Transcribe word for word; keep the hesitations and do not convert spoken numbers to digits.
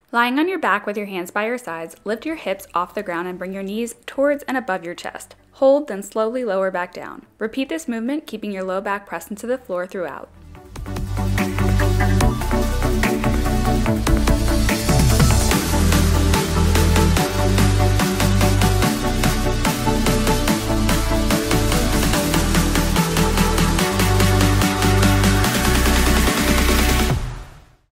Lying on your back with your hands by your sides, lift your hips off the ground and bring your knees towards and above your chest. Hold, then slowly lower back down. Repeat this movement, keeping your low back pressed into the floor throughout.